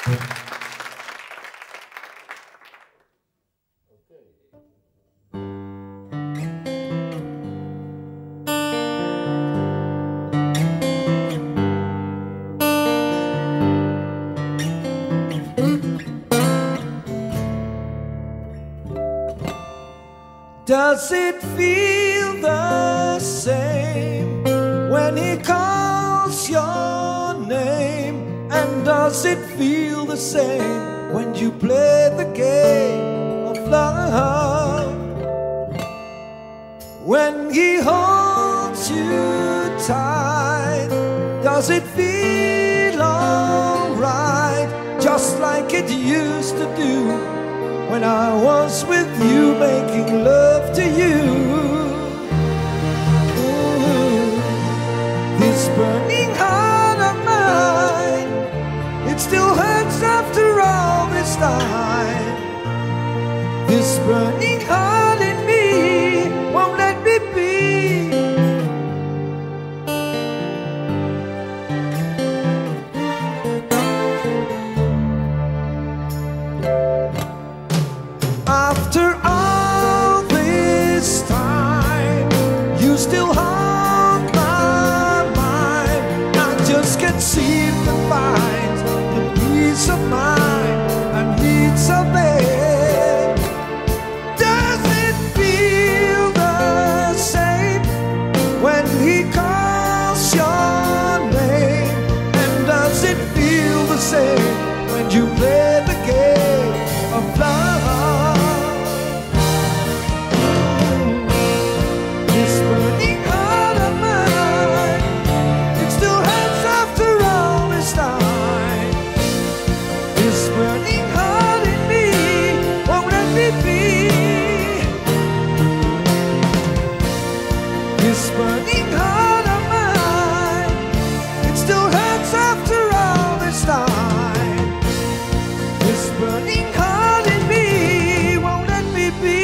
Does it feel the same when he calls your name? And does it feel the same when you play the game of love? When he holds you tight, does it feel alright? Just like it used to do when I was with you, making love to you. Ooh, this burning heart of mine, it still hurts after all this time. This burning heart in me won't let me be. After all this time, you still haunt my mind. I just can't seem to find the peace of mind I need so bad. Does it feel the same when he calls your name? And does it feel the same when you play the game of love? This burning heart of mine, it still hurts after all this time. This burning heart in me won't let me be.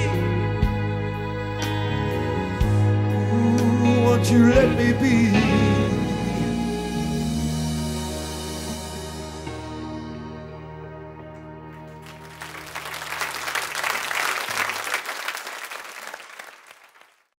You let me be.